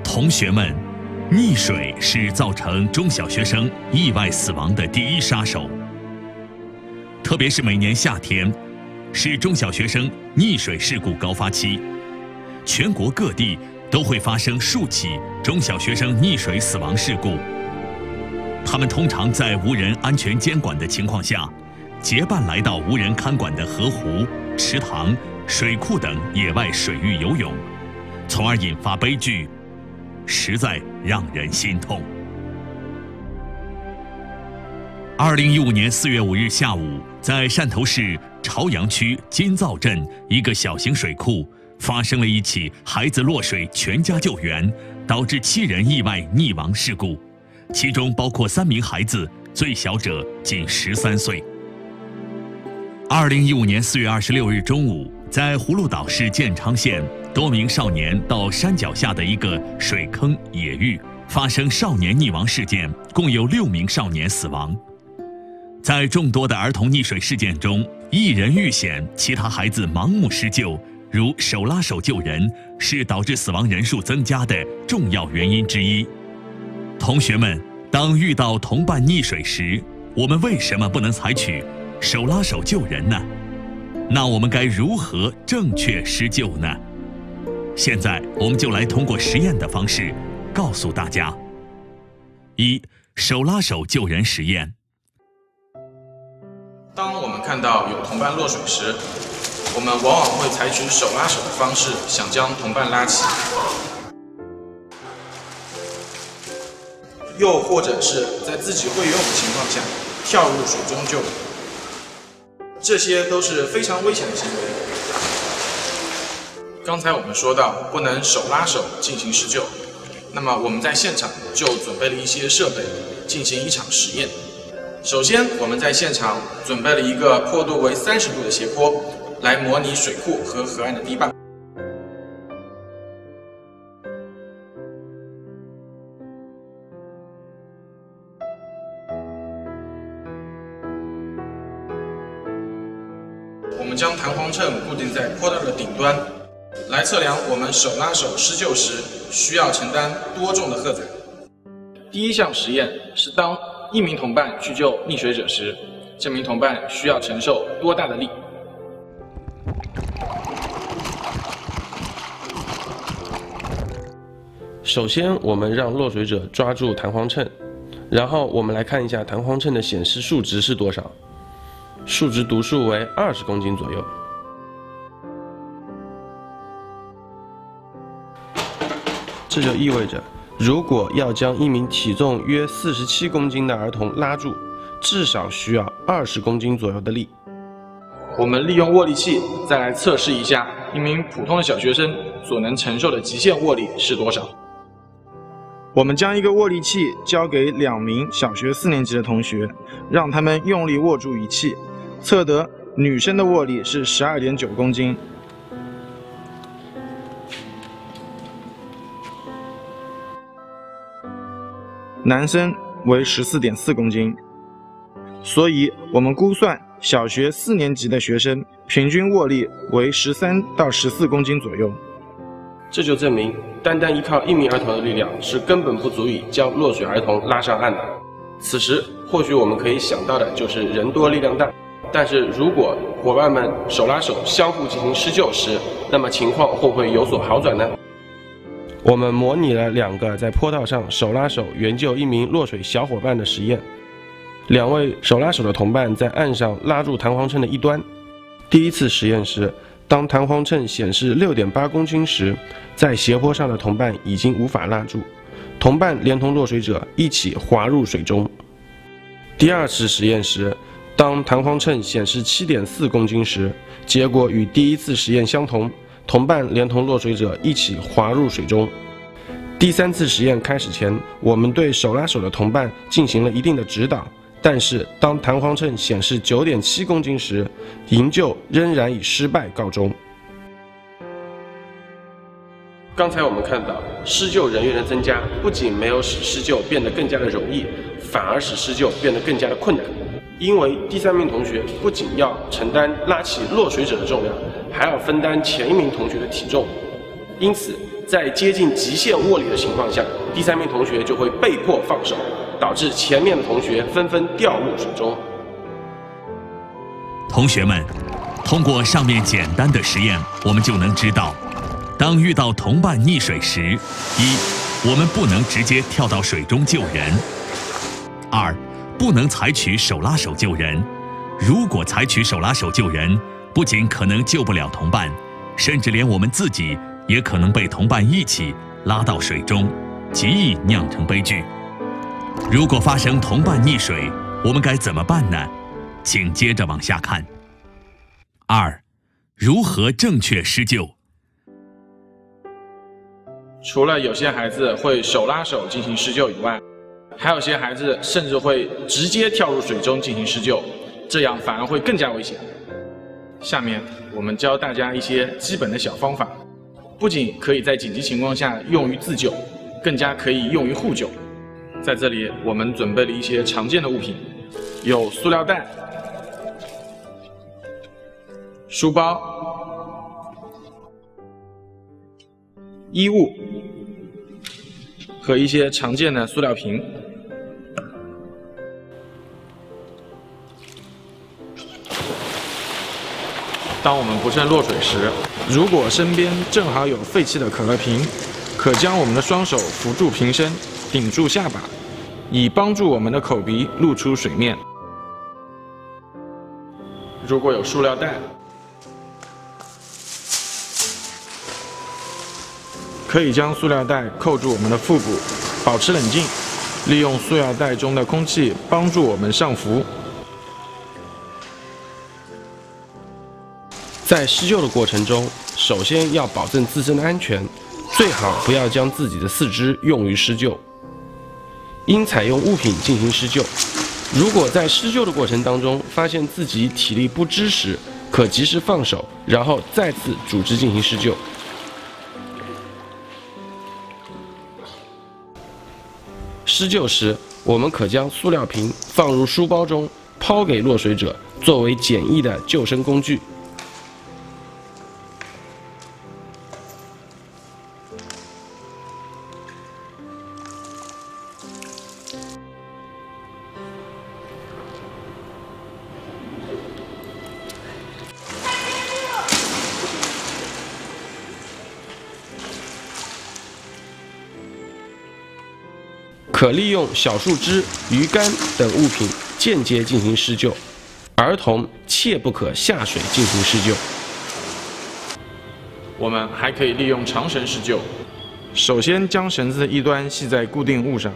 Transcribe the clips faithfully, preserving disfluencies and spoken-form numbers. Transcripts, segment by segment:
同学们，溺水是造成中小学生意外死亡的第一杀手。特别是每年夏天，是中小学生溺水事故高发期，全国各地都会发生数起中小学生溺水死亡事故。他们通常在无人安全监管的情况下，结伴来到无人看管的河湖、池塘、水库等野外水域游泳，从而引发悲剧，实在让人心痛。二零一五年四月五日下午，在汕头市潮阳区金灶镇一个小型水库，发生了一起孩子落水全家救援，导致七人意外溺亡事故，其中包括三名孩子，最小者仅十三岁。二零一五年四月二十六日中午，在葫芦岛市建昌县，多名少年到山脚下的一个水坑野浴，发生少年溺亡事件，共有六名少年死亡。在众多的儿童溺水事件中，一人遇险，其他孩子盲目施救，如手拉手救人，是导致死亡人数增加的重要原因之一。同学们，当遇到同伴溺水时，我们为什么不能采取手拉手救人呢？那我们该如何正确施救呢？现在我们就来通过实验的方式告诉大家。一、手拉手救人实验。 当我们看到有同伴落水时，我们往往会采取手拉手的方式，想将同伴拉起，又或者是在自己会游泳的情况下跳入水中救人，这些都是非常危险的行为。刚才我们说到不能手拉手进行施救，那么我们在现场就准备了一些设备进行一场实验。首先，我们在现场准备了一个坡度为三十度的斜坡，来模拟水库和河岸的堤坝。我们将弹簧秤固定在坡道的顶端，来测量我们手拉手施救时需要承担多重的荷载。第一项实验是当一名同伴去救溺水者时，这名同伴需要承受多大的力？ 首先，我们让落水者抓住弹簧秤，然后我们来看一下弹簧秤的显示数值是多少。数值读数为二十公斤左右。这就意味着，如果要将一名体重约四十七公斤的儿童拉住，至少需要二十公斤左右的力。 我们利用握力器再来测试一下一名普通的小学生所能承受的极限握力是多少。 我们将一个握力器交给两名小学四年级的同学，让他们用力握住仪器，测得女生的握力是 十二点九公斤。男生为 十四点四公斤，所以我们估算小学四年级的学生平均握力为十三到十四公斤左右。 这就证明，单单依靠一名儿童的力量是根本不足以将落水儿童拉上岸的。此时，或许我们可以想到的就是人多力量大，但是如果伙伴们手拉手相互进行施救时，那么情况会不会有所好转呢？我们模拟了两个在坡道上手拉手援救一名落水小伙伴的实验。两位手拉手的同伴在岸上拉住弹簧秤的一端。第一次实验时，当弹簧秤显示 六点八公斤时，在斜坡上的同伴已经无法拉住，同伴连同落水者一起滑入水中。第二次实验时，当弹簧秤显示 七点四公斤时，结果与第一次实验相同，同伴连同落水者一起滑入水中。第三次实验开始前，我们对手拉手的同伴进行了一定的指导，但是当弹簧秤显示 九点七公斤时，营救仍然以失败告终。刚才我们看到，施救人员的增加不仅没有使施救变得更加的容易，反而使施救变得更加的困难。因为第三名同学不仅要承担拉起落水者的重量，还要分担前一名同学的体重。因此， 在接近极限握力的情况下，第三名同学就会被迫放手，导致前面的同学纷纷掉入水中。 同学们，通过上面简单的实验，我们就能知道，当遇到同伴溺水时，一，我们不能直接跳到水中救人；二，不能采取手拉手救人。如果采取手拉手救人，不仅可能救不了同伴，甚至连我们自己也可能被同伴一起拉到水中，极易酿成悲剧。如果发生同伴溺水，我们该怎么办呢？请接着往下看。二，如何正确施救？ 除了有些孩子会手拉手进行施救以外，还有些孩子甚至会直接跳入水中进行施救，这样反而会更加危险。下面我们教大家一些基本的小方法，不仅可以在紧急情况下用于自救，更加可以用于互救。在这里，我们准备了一些常见的物品，有塑料袋、书包、衣物和一些常见的塑料瓶。当我们不慎落水时，如果身边正好有废弃的可乐瓶，可将我们的双手扶住瓶身，顶住下巴，以帮助我们的口鼻露出水面。如果有塑料袋，可以将塑料袋扣住我们的腹部，保持冷静，利用塑料袋中的空气帮助我们上浮。 在施救的过程中，首先要保证自身的安全，最好不要将自己的四肢用于施救。应采用物品进行施救。如果在施救的过程当中发现自己体力不支时，可及时放手，然后再次组织进行施救。施救时，我们可将塑料瓶放入书包中，抛给落水者，作为简易的救生工具。可利用小树枝、鱼竿等物品间接进行施救，儿童切不可下水进行施救。 我们还可以利用长绳施救。首先将绳子的一端系在固定物上，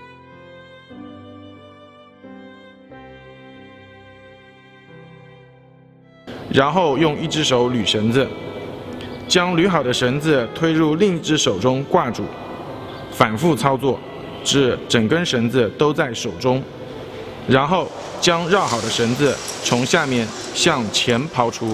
然后用一只手捋绳子，将捋好的绳子推入另一只手中挂住，反复操作至整根绳子都在手中，然后将绕好的绳子从下面向前抛出。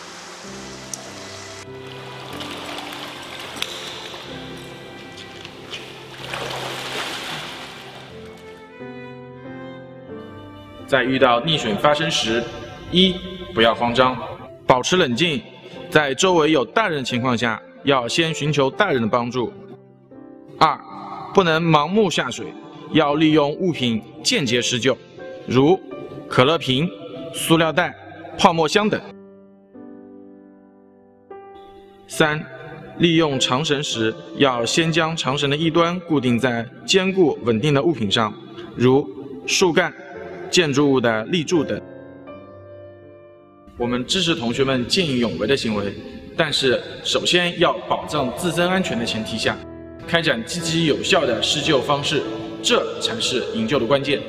在遇到溺水发生时，一不要慌张，保持冷静，在周围有大人的情况下，要先寻求大人的帮助。二，不能盲目下水，要利用物品间接施救，如可乐瓶、塑料袋、泡沫箱等。三，利用长绳时，要先将长绳的一端固定在坚固稳定的物品上，如树干、建筑物的立柱等。我们支持同学们见义勇为的行为，但是首先要保障自身安全的前提下，开展积极有效的施救方式，这才是营救的关键。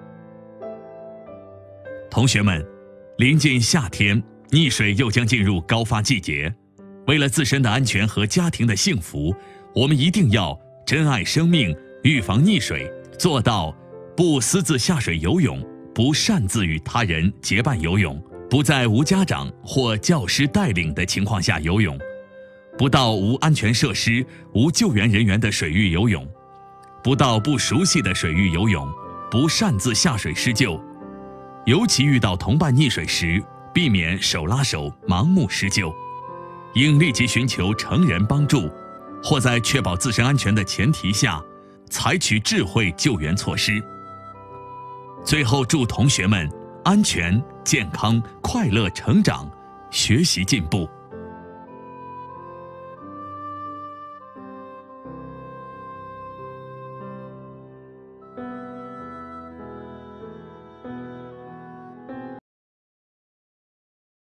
同学们，临近夏天，溺水又将进入高发季节。为了自身的安全和家庭的幸福，我们一定要珍爱生命，预防溺水，做到不私自下水游泳，不擅自与他人结伴游泳，不在无家长或教师带领的情况下游泳，不到无安全设施、无救援人员的水域游泳，不到不熟悉的水域游泳，不擅自下水施救。尤其遇到同伴溺水时，避免手拉手盲目施救，应立即寻求成人帮助， 或在确保自身安全的前提下，采取智慧救援措施。最后，祝同学们安全、健康、快乐成长，学习进步。